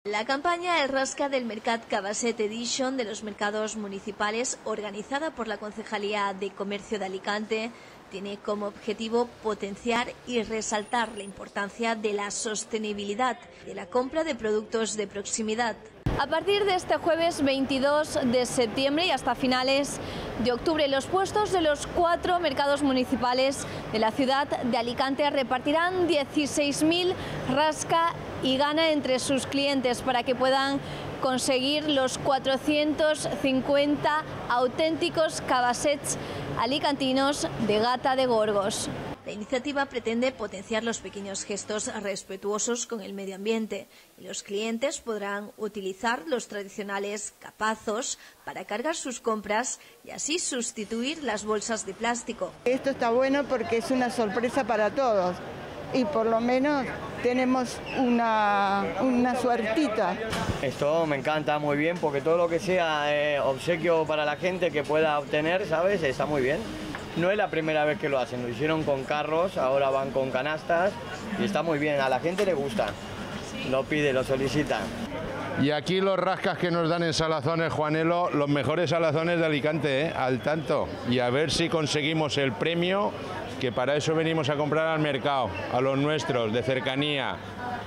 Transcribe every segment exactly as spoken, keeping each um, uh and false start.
La campaña El Rasca del Mercat Cabasset Edition de los mercados municipales, organizada por la Concejalía de Comercio de Alicante, tiene como objetivo potenciar y resaltar la importancia de la sostenibilidad de la compra de productos de proximidad. A partir de este jueves veintidós de septiembre y hasta finales de octubre, los puestos de los cuatro mercados municipales de la ciudad de Alicante repartirán dieciséis mil rasca y gana entre sus clientes para que puedan conseguir los cuatrocientos cincuenta auténticos cabassets alicantinos de Gata de Gorgos. La iniciativa pretende potenciar los pequeños gestos respetuosos con el medio ambiente y los clientes podrán utilizar los tradicionales capazos para cargar sus compras y así sustituir las bolsas de plástico. Esto está bueno porque es una sorpresa para todos y por lo menos tenemos una, una suertita. Esto me encanta muy bien porque todo lo que sea eh, obsequio para la gente que pueda obtener, ¿sabes? Está muy bien. No es la primera vez que lo hacen, lo hicieron con carros, ahora van con canastas y está muy bien, a la gente le gusta, lo pide, lo solicita. Y aquí los rascas que nos dan en Salazones, Juanelo, los mejores salazones de Alicante, ¿eh? Al tanto. Y a ver si conseguimos el premio, que para eso venimos a comprar al mercado, a los nuestros, de cercanía,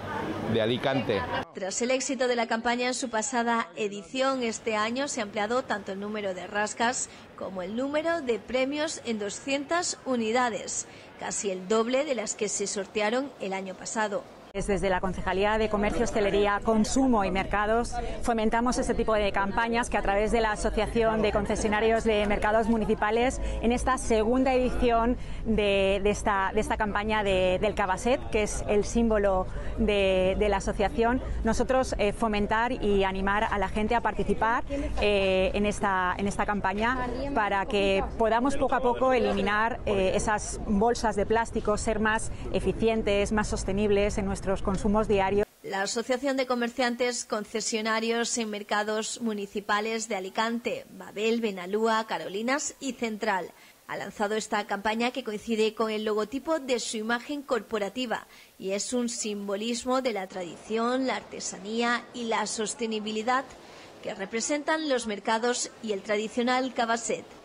de Alicante. Tras el éxito de la campaña en su pasada edición, este año se ha ampliado tanto el número de rascas como el número de premios en doscientas unidades, casi el doble de las que se sortearon el año pasado. Desde la Concejalía de Comercio, Hostelería, Consumo y Mercados fomentamos este tipo de campañas que a través de la Asociación de Concesionarios de Mercados Municipales, en esta segunda edición de, de, esta, de esta campaña de, del Cabasset, que es el símbolo de, de la asociación, nosotros eh, fomentar y animar a la gente a participar eh, en, esta, en esta campaña para que podamos poco a poco eliminar eh, esas bolsas de plástico, ser más eficientes, más sostenibles en nuestro nuestros consumos diarios. La Asociación de Comerciantes Concesionarios en Mercados Municipales de Alicante, Babel, Benalúa, Carolinas y Central ha lanzado esta campaña que coincide con el logotipo de su imagen corporativa y es un simbolismo de la tradición, la artesanía y la sostenibilidad que representan los mercados y el tradicional cabasset.